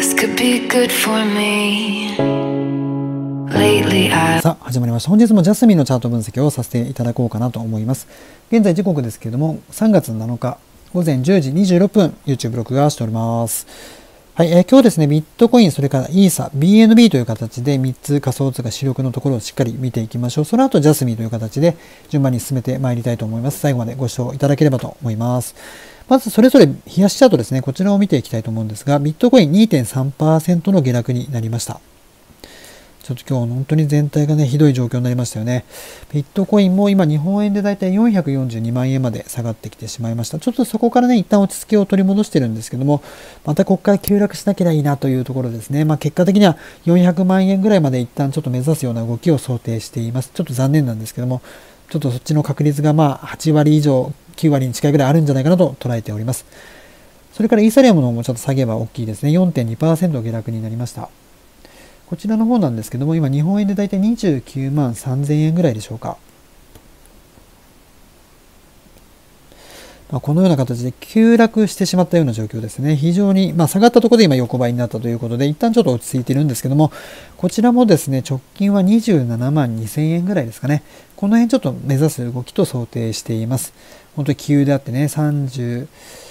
さあ始まりました。本日もジャスミンのチャート分析をさせていただこうかなと思います。現在時刻ですけれども3月7日午前10時26分 YouTube 録画しております。はい、今日ですね、ビットコイン、それからイーサ、BNB という形で3つ仮想通貨主力のところをしっかり見ていきましょう。その後、ジャスミンという形で順番に進めてまいりたいと思います。最後までご視聴いただければと思います。まず、それぞれ冷やしチャートですね、こちらを見ていきたいと思うんですが、ビットコイン 2.3% の下落になりました。ちょっと今日本当に全体がね、ひどい状況になりましたよね。ビットコインも今日本円でだいたい442万円まで下がってきてしまいました。ちょっとそこからね、一旦落ち着きを取り戻してるんですけども、またここから急落しなければいいなというところですね。結果的には400万円ぐらいまで一旦ちょっと目指すような動きを想定しています。ちょっと残念なんですけども、ちょっとそっちの確率が8割以上、9割に近いぐらいあるんじゃないかなと捉えております。それからイーサリアムの方もちょっと下げは大きいですね。4.2% 下落になりました。こちらの方なんですけども、今日本円でだいたい29万3000円ぐらいでしょうか。このような形で急落してしまったような状況ですね。非常に、下がったところで今横ばいになったということで、一旦ちょっと落ち着いているんですけども、こちらもですね、直近は27万2000円ぐらいですかね。この辺ちょっと目指す動きと想定しています。本当に急であってね、32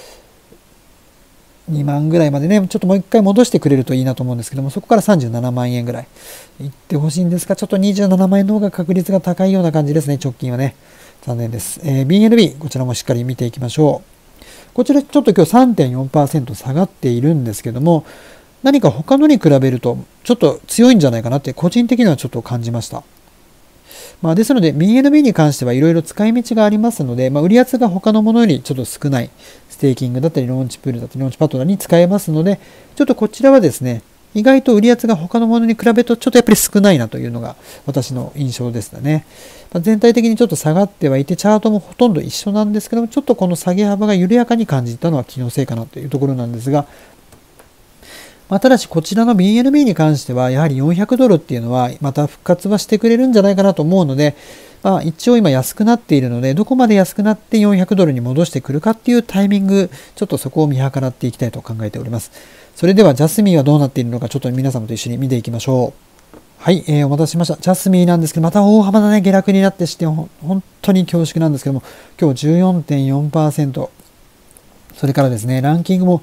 万ぐらいまでね、ちょっともう一回戻してくれるといいなと思うんですけども、そこから37万円ぐらいいってほしいんですが、ちょっと27万円の方が確率が高いような感じですね、直近はね。残念です。BNB、こちらもしっかり見ていきましょう。こちらちょっと今日 3.4% 下がっているんですけども、何か他のに比べるとちょっと強いんじゃないかなって個人的にはちょっと感じました。ですので BNB に関してはいろいろ使い道がありますので、売り圧が他のものよりちょっと少ないステーキングだったりローンチプールだったりローンチパッドナーに使えますので、ちょっとこちらはですね、意外と売り圧が他のものに比べるとちょっとやっぱり少ないなというのが私の印象ですね。全体的にちょっと下がってはいて、チャートもほとんど一緒なんですけども、ちょっとこの下げ幅が緩やかに感じたのは気のせいかなというところなんですが、ただしこちらの BNB に関してはやはり400ドルっていうのはまた復活はしてくれるんじゃないかなと思うので、一応今安くなっているので、どこまで安くなって400ドルに戻してくるかっていうタイミング、ちょっとそこを見計らっていきたいと考えております。それではジャスミンはどうなっているのか、ちょっと皆様と一緒に見ていきましょう。はい、お待たせしました。ジャスミンなんですけど、また大幅なね、下落になってして本当に恐縮なんですけども、今日 14.4%、それからですね、ランキングも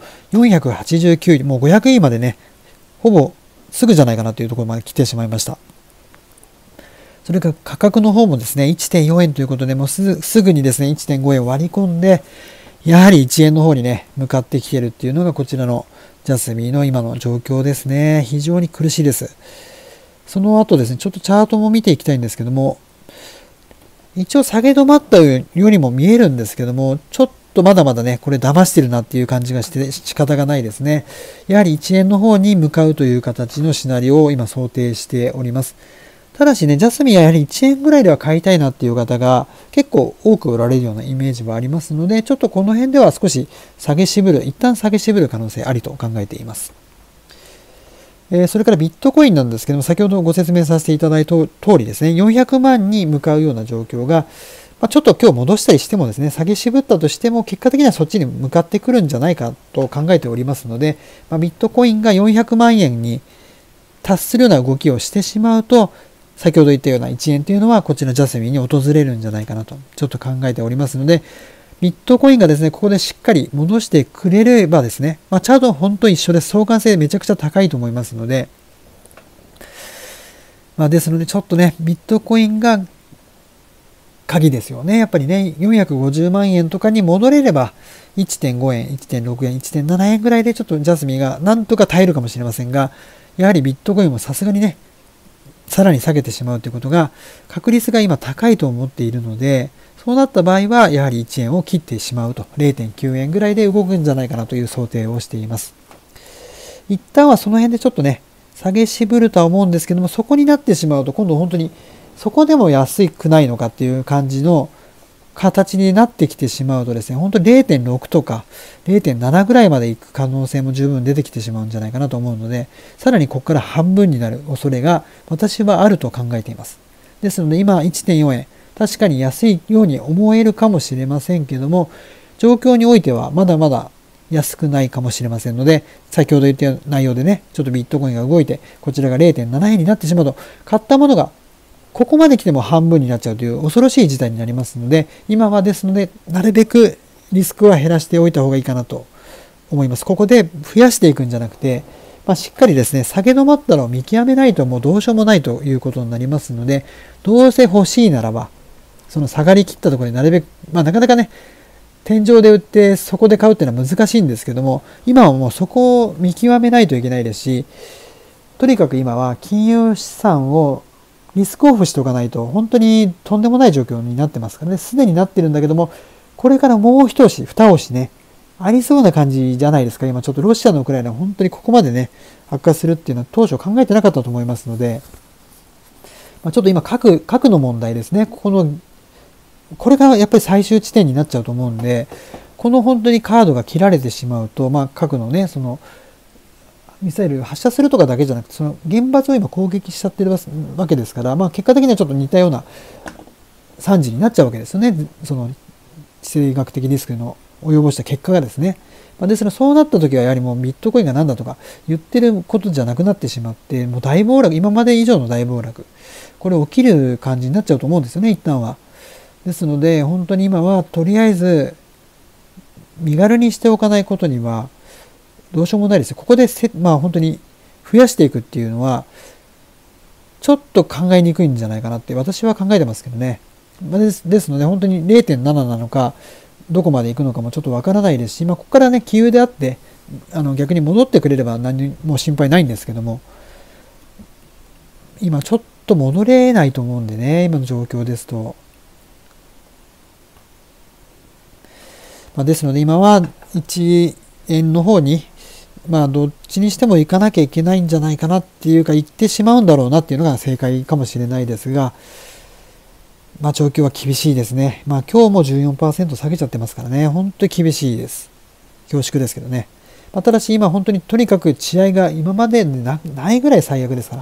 489位、もう500位までね、ほぼすぐじゃないかなというところまで来てしまいました。それから価格の方もですね、1.4 円ということで、もうすぐにですね、1.5 円を割り込んで、やはり1円の方にね、向かってきているっていうのがこちらのジャスミンの今の状況ですね。非常に苦しいです。その後ですね、ちょっとチャートも見ていきたいんですけども、一応下げ止まったようにも見えるんですけども、ちょっとまだまだね、これ騙してるなっていう感じがして仕方がないですね。やはり1円の方に向かうという形のシナリオを今想定しております。ただしね、ジャスミンはやはり1円ぐらいでは買いたいなっていう方が結構多く売られるようなイメージはありますので、ちょっとこの辺では少し一旦下げ渋る可能性ありと考えています。それからビットコインなんですけども、先ほどご説明させていただいた通りですね、400万に向かうような状況が、ちょっと今日戻したりしてもですね、下げ渋ったとしても、結果的にはそっちに向かってくるんじゃないかと考えておりますので、ビットコインが400万円に達するような動きをしてしまうと、先ほど言ったような1円というのはこちらジャスミンに訪れるんじゃないかなとちょっと考えておりますので、ビットコインがですね、ここでしっかり戻してくれればですね、チャートは本当に一緒です。相関性めちゃくちゃ高いと思いますので、ですのでちょっとね、ビットコインが鍵ですよね。やっぱりね、450万円とかに戻れれば、1.5 円、1.6 円、1.7 円ぐらいでちょっとジャスミンがなんとか耐えるかもしれませんが、やはりビットコインもさすがにね、さらに下げてしまうということが、確率が今高いと思っているので、そうなった場合は、やはり1円を切ってしまうと、0.9 円ぐらいで動くんじゃないかなという想定をしています。一旦はその辺でちょっとね、下げ渋るとは思うんですけども、そこになってしまうと、今度本当に、そこでも安くないのかっていう感じの形になってきてしまうとですね、本当に 0.6 とか 0.7 ぐらいまでいく可能性も十分出てきてしまうんじゃないかなと思うので、さらにここから半分になる恐れが私はあると考えています。ですので今 1.4 円、確かに安いように思えるかもしれませんけども、状況においてはまだまだ安くないかもしれませんので、先ほど言った内容でね、ちょっとビットコインが動いて、こちらが 0.7 円になってしまうと、買ったものがここまで来ても半分になっちゃうという恐ろしい事態になりますので、今はですので、なるべくリスクは減らしておいた方がいいかなと思います。ここで増やしていくんじゃなくて、しっかりですね、下げ止まったのを見極めないともうどうしようもないということになりますので、どうせ欲しいならば、その下がりきったところになるべく、なかなかね、天井で売ってそこで買うっていうのは難しいんですけども、今はもうそこを見極めないといけないですし、とにかく今は金融資産をリスクオフしておかないと本当にとんでもない状況になってますからね、すでになってるんだけども、これからもう一押し、二押しね、ありそうな感じじゃないですか。今ちょっとロシアのウクライナ本当にここまでね、悪化するっていうのは当初考えてなかったと思いますので、ちょっと今核の問題ですね。これがやっぱり最終地点になっちゃうと思うんで、この本当にカードが切られてしまうと、核のね、そのミサイル発射するとかだけじゃなくて、その原発を今攻撃しちゃってるわけですから、結果的にはちょっと似たような惨事になっちゃうわけですよね。その地政学的リスクの及ぼした結果がですね。ですからそうなった時はやはりもうビットコインが何だとか言ってることじゃなくなってしまって、もう大暴落、今まで以上の大暴落、これ起きる感じになっちゃうと思うんですよね、一旦は。ですので、本当に今はとりあえず身軽にしておかないことにはどうしようもないですよ。ここで本当に増やしていくっていうのはちょっと考えにくいんじゃないかなって私は考えてますけどね。ですので本当に 0.7 なのかどこまで行くのかもちょっとわからないですし、ここからね、杞憂であって逆に戻ってくれれば何も心配ないんですけども、今ちょっと戻れないと思うんでね、今の状況ですと。ですので今は1円の方にどっちにしても行かなきゃいけないんじゃないかなっていうか、行ってしまうんだろうなっていうのが正解かもしれないですが、状況は厳しいですね。今日も 14% 下げちゃってますからね、本当に厳しいです。恐縮ですけどね。ただし今本当にとにかく血合いが今までないぐらい最悪ですから、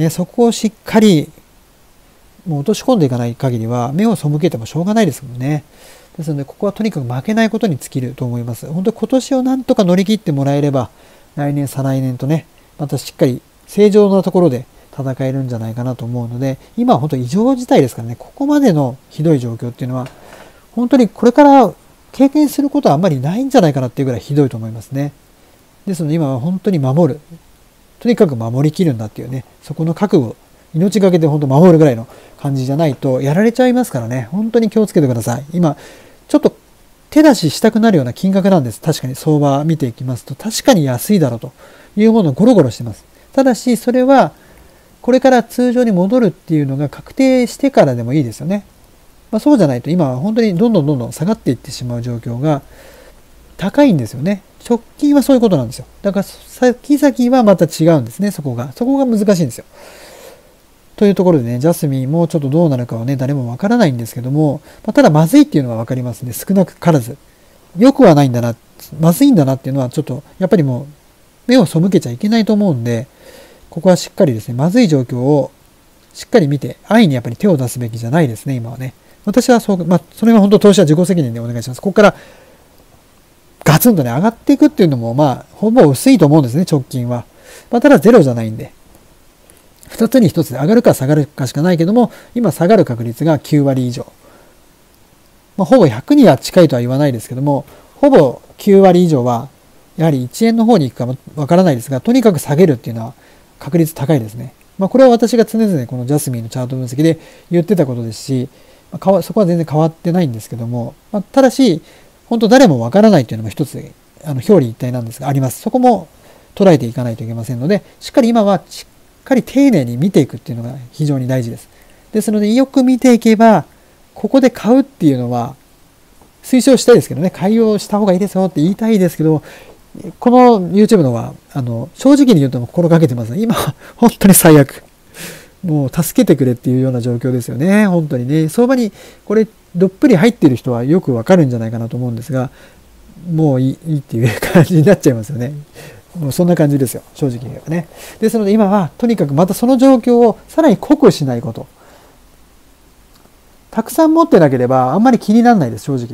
そこをしっかりもう落とし込んでいかない限りは目を背けてもしょうがないですもんね。ですので、ここはとにかく負けないことに尽きると思います。本当に今年をなんとか乗り切ってもらえれば、来年、再来年とね、またしっかり正常なところで戦えるんじゃないかなと思うので、今は本当に異常事態ですからね、ここまでのひどい状況っていうのは、本当にこれから経験することはあんまりないんじゃないかなっていうぐらいひどいと思いますね。ですので、今は本当に守る。とにかく守りきるんだっていうね、そこの覚悟、命がけで本当守るぐらいの感じじゃないとやられちゃいますからね、本当に気をつけてください。今、ちょっと手出ししたくなるような金額なんです。確かに相場見ていきますと、確かに安いだろうというものをゴロゴロしてます。ただし、それはこれから通常に戻るっていうのが確定してからでもいいですよね。そうじゃないと今は本当にどんどん下がっていってしまう状況が高いんですよね。直近はそういうことなんですよ。だから先々はまた違うんですね、そこが難しいんですよ。というところでね、ジャスミンもちょっとどうなるかはね、誰もわからないんですけども、ただまずいっていうのはわかりますね。少なからず。良くはないんだな、まずいんだなっていうのはちょっと、やっぱりもう目を背けちゃいけないと思うんで、ここはしっかりですね、まずい状況をしっかり見て、安易にやっぱり手を出すべきじゃないですね、今はね。私はそう、それは本当投資は自己責任でお願いします。ここからガツンとね、上がっていくっていうのも、ほぼ薄いと思うんですね、直近は。ただゼロじゃないんで。二つに一つで上がるか下がるかしかないけども、今下がる確率が9割以上。ほぼ100には近いとは言わないですけども、ほぼ9割以上は、やはり1円の方に行くかもわからないですが、とにかく下げるっていうのは確率高いですね。これは私が常々このジャスミンのチャート分析で言ってたことですし、そこは全然変わってないんですけども、ただし、本当誰もわからないっていうのも一つ、表裏一体なんですがあります。そこも捉えていかないといけませんので、しっかり今はしっかり丁寧に見ていくっていうのが非常に大事です。ですので、よく見ていけば、ここで買うっていうのは、推奨したいですけどね、買いをした方がいいですよって言いたいですけど、この YouTube のは、正直に言うと心がけてます。今、本当に最悪。もう助けてくれっていうような状況ですよね。本当にね。相場にこれどっぷり入っている人はよくわかるんじゃないかなと思うんですが、もういいっていう感じになっちゃいますよね。もうそんな感じですよ。正直に言えばね。ですので今はとにかくまたその状況をさらに濃くしないこと。たくさん持ってなければあんまり気にならないです、正直。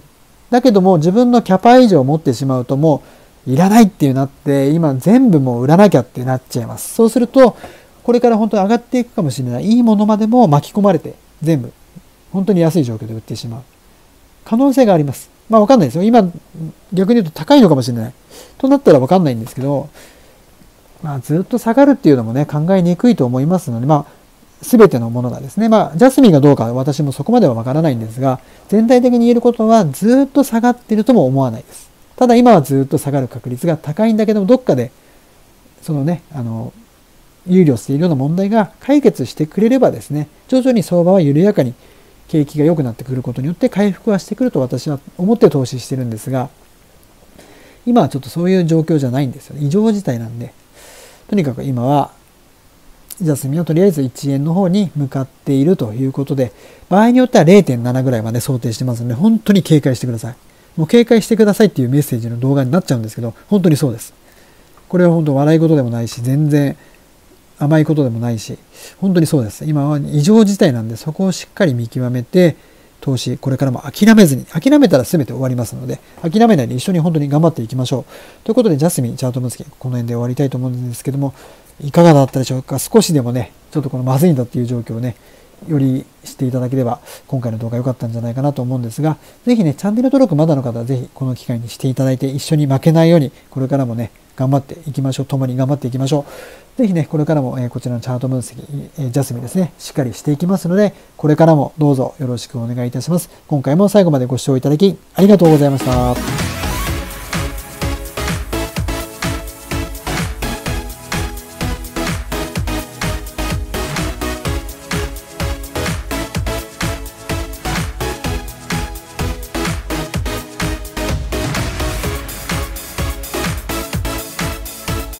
だけども自分のキャパ以上持ってしまうともういらないっていうなって、今全部もう売らなきゃってなっちゃいます。そうすると、これから本当に上がっていくかもしれないいいものまでも巻き込まれて、全部、本当に安い状況で売ってしまう可能性があります。まあわかんないですよ。今、逆に言うと高いのかもしれない。となったらわかんないんですけど、まあずっと下がるっていうのもね、考えにくいと思いますので、まあ、すべてのものがですね、まあ、ジャスミンがどうか私もそこまではわからないんですが、全体的に言えることはずっと下がっているとも思わないです。ただ今はずっと下がる確率が高いんだけども、どっかで、そのね、憂慮しているような問題が解決してくれればですね、徐々に相場は緩やかに景気が良くなってくることによって回復はしてくると私は思って投資してるんですが、今はちょっとそういう状況じゃないんですよね。異常事態なんで。とにかく今は、ジャスミンはとりあえず1円の方に向かっているということで、場合によっては 0.7 ぐらいまで想定してますので、本当に警戒してください。もう警戒してくださいっていうメッセージの動画になっちゃうんですけど、本当にそうです。これは本当笑い事でもないし、全然甘いことでもないし、本当にそうです。今は異常事態なんで、そこをしっかり見極めて、投資、これからも諦めずに、諦めたら全て終わりますので、諦めないで一緒に本当に頑張っていきましょう。ということで、ジャスミン、チャート分析、この辺で終わりたいと思うんですけども、いかがだったでしょうか。少しでもね、ちょっとこのまずいんだっていう状況をね、よりしていただければ、今回の動画良かったんじゃないかなと思うんですが、ぜひね、チャンネル登録まだの方はぜひこの機会にしていただいて、一緒に負けないように、これからもね、頑張っていきましょう。共に頑張っていきましょう。ぜひね、これからもこちらのチャート分析、ジャスミンですね、しっかりしていきますので、これからもどうぞよろしくお願いいたします。今回も最後までご視聴いただきありがとうございました。